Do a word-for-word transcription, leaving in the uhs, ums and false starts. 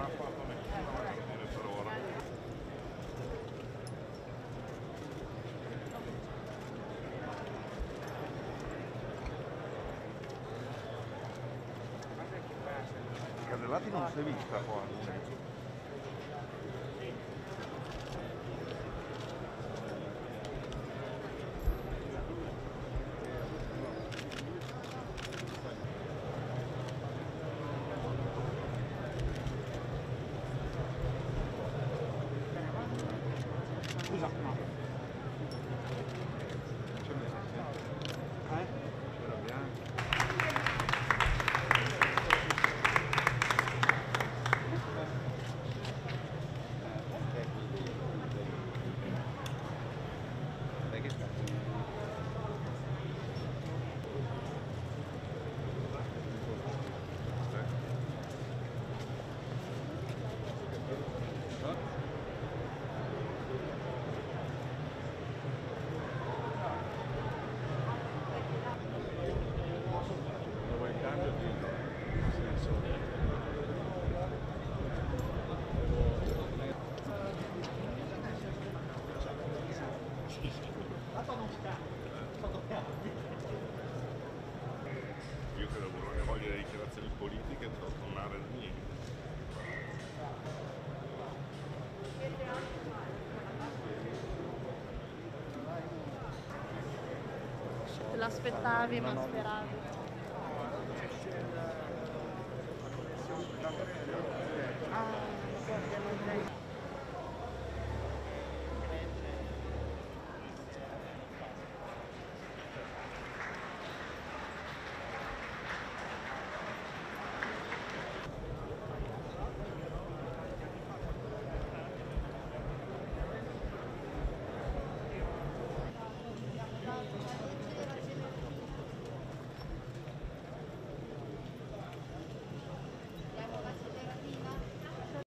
Casellati non si è vista qua. Scusa, no. Eh? Io che lavoro ne voglio le dichiarazioni politiche per tornare al mio. Te l'aspettavi ma speravi. Ah,